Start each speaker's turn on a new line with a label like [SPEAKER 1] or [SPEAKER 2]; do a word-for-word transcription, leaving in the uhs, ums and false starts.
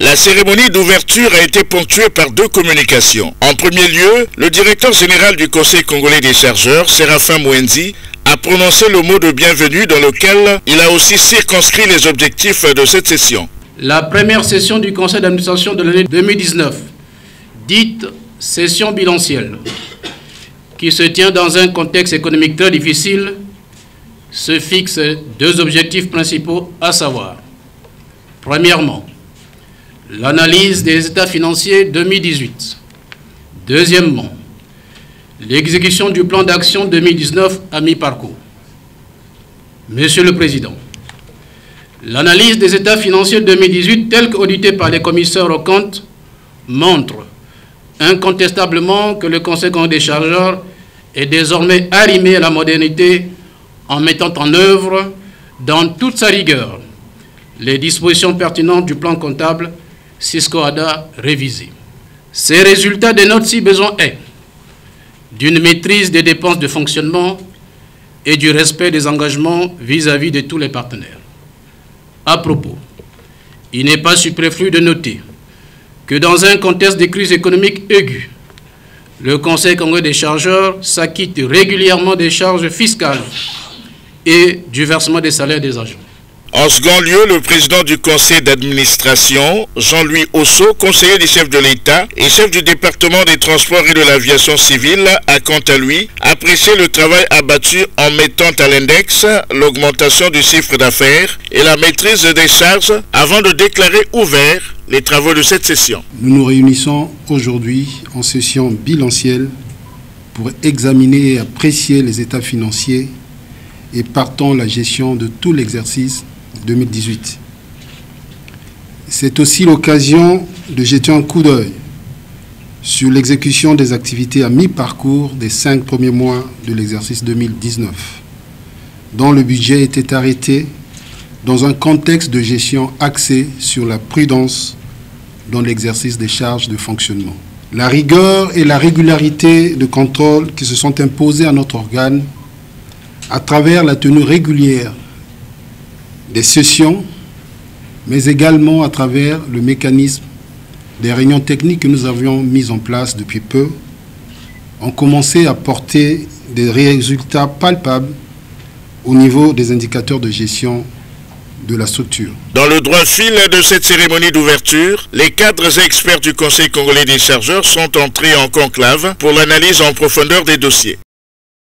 [SPEAKER 1] La cérémonie d'ouverture a été ponctuée par deux communications. En premier lieu, le directeur général du Conseil congolais des chargeurs, Séraphin Mwenzi, a prononcé le mot de bienvenue dans lequel il a aussi circonscrit les objectifs de cette session.
[SPEAKER 2] La première session du Conseil d'administration de l'année deux mille dix-neuf, dite session bilancielle, qui se tient dans un contexte économique très difficile, se fixe deux objectifs principaux, à savoir, premièrement, l'analyse des états financiers deux mille dix-huit. Deuxièmement, l'exécution du plan d'action deux mille dix-neuf à mi-parcours. Monsieur le Président, l'analyse des états financiers deux mille dix-huit, telle qu'auditée par les commissaires aux comptes, montre incontestablement que le Conseil congolais des chargeurs est désormais arrimé à la modernité en mettant en œuvre, dans toute sa rigueur, les dispositions pertinentes du plan comptable Cisco-Ada révisé. Ces résultats dénotent, si besoin est, d'une maîtrise des dépenses de fonctionnement et du respect des engagements vis-à-vis de tous les partenaires. À propos, il n'est pas superflu de noter que dans un contexte de crise économique aiguë, le Conseil congolais des chargeurs s'acquitte régulièrement des charges fiscales et du versement des salaires des agents.
[SPEAKER 1] En second lieu, le président du conseil d'administration, Jean-Louis Osso, conseiller du chef de l'État et chef du département des transports et de l'aviation civile, a quant à lui apprécié le travail abattu en mettant à l'index l'augmentation du chiffre d'affaires et la maîtrise des charges avant de déclarer ouverts les travaux de cette session.
[SPEAKER 3] Nous nous réunissons aujourd'hui en session bilancielle pour examiner et apprécier les états financiers et partant la gestion de tout l'exercice deux mille dix-huit. C'est aussi l'occasion de jeter un coup d'œil sur l'exécution des activités à mi-parcours des cinq premiers mois de l'exercice deux mille dix-neuf, dont le budget était arrêté dans un contexte de gestion axé sur la prudence dans l'exercice des charges de fonctionnement. La rigueur et la régularité de contrôle qui se sont imposées à notre organe à travers la tenue régulière des sessions, mais également à travers le mécanisme des réunions techniques que nous avions mises en place depuis peu, ont commencé à porter des résultats palpables au niveau des indicateurs de gestion de la structure.
[SPEAKER 1] Dans le droit fil de cette cérémonie d'ouverture, les cadres et experts du Conseil congolais des chargeurs sont entrés en conclave pour l'analyse en profondeur des dossiers.